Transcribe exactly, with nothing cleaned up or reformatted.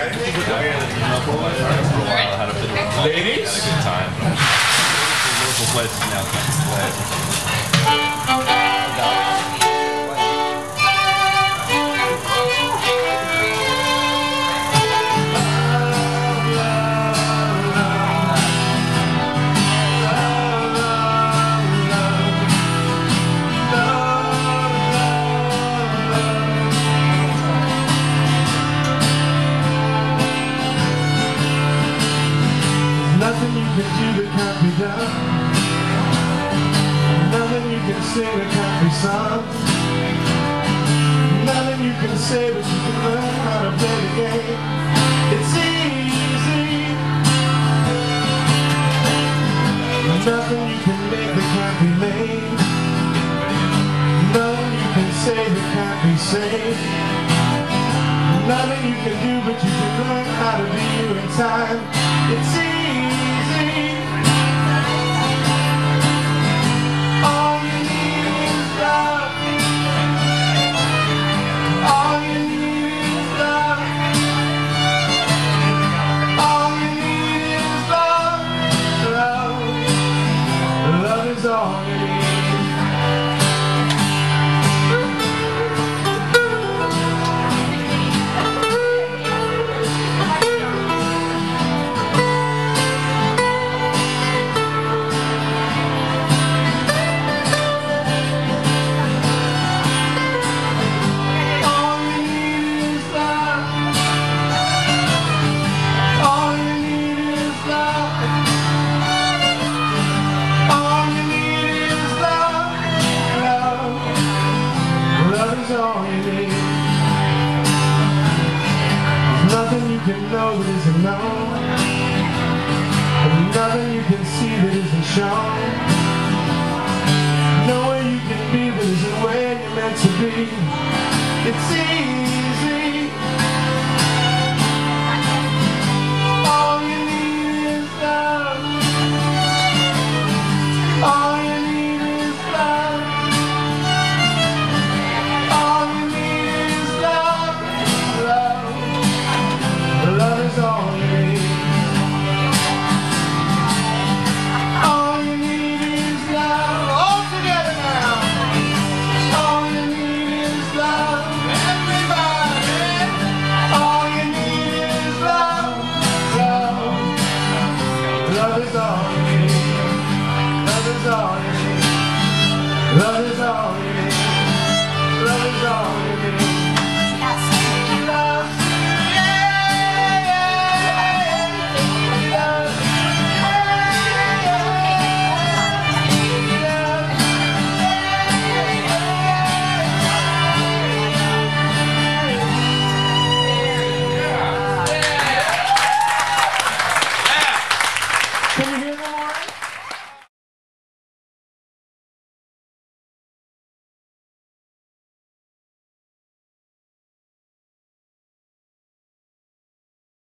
Ladies? Had a good time. Local places now can't play. Nothing you can do that can't be done. Nothing you can sing that can't be sung. Nothing you can say but you can learn how to play the game. It's easy. Nothing you can make that can't be made. Nothing you can say that can't be said. Nothing you can do but you can learn how to be you in time. It's easy. All you need is love. All you need is love. All you need is love. Love. Love is all you need. Nothing you can know that isn't known, and nothing you can see that isn't shown. Nowhere you can be that isn't where you're meant to be. It's easy.